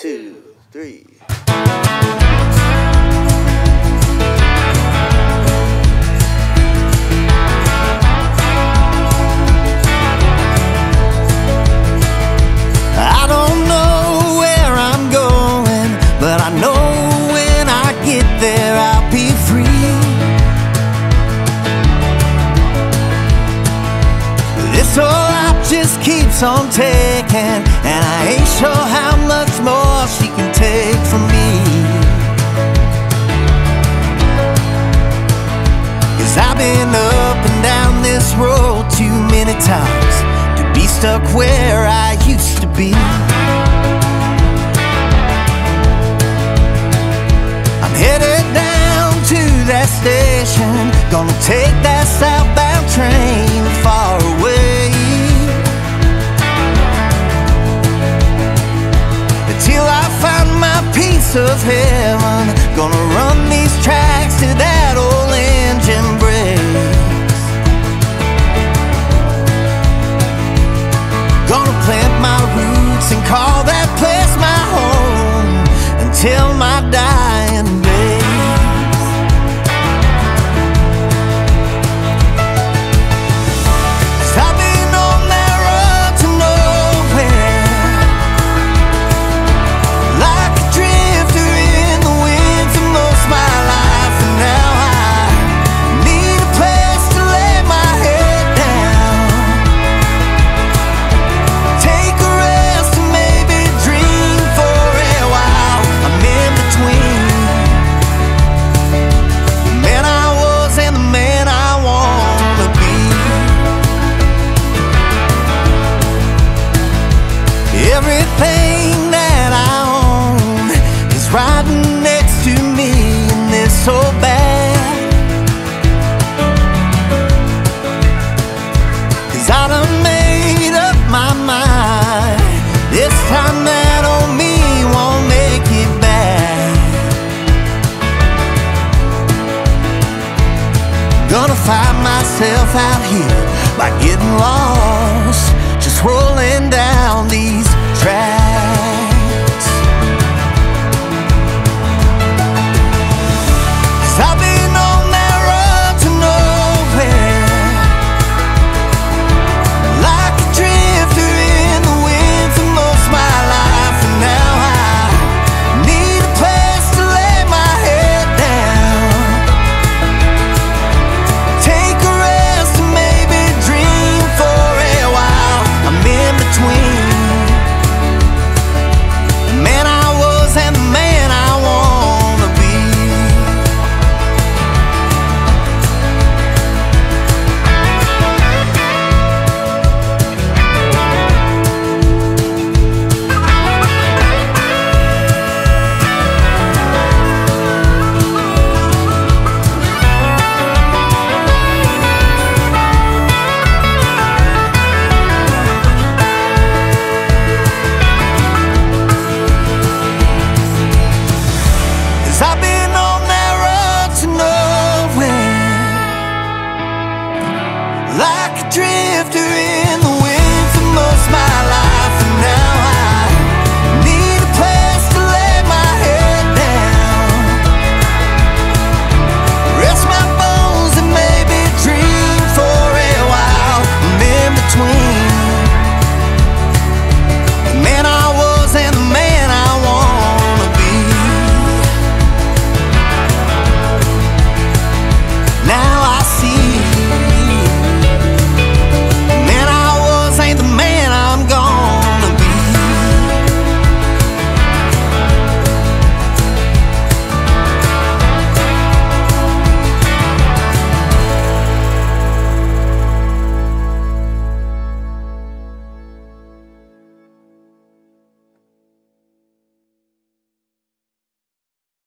2, 3. I don't know where I'm going, but I know when I get there I'll be free. This whole life just keeps on taking, and I ain't sure how much more she can take from me. 'Cause I've been up and down this road too many times to be stuck where I used to be. I'm headed down to that station, gonna take that southbound train far away, until I find my piece of heaven. Gonna run these tracks to that old engine brakes. Gonna plant my roots and call that place my home until my dying days. 'Cause I've been on that road to nowhere, like a drifter in the wind for most of my life, and now I need a place to lay my head down, take a rest and maybe dream for a while. I'm in between the man I was and the man I wanna be. Everything that I own is riding next to me, and it's so bad. 'Cause I done made up my mind, this time that on me won't make it back. Gonna find myself out here by getting lost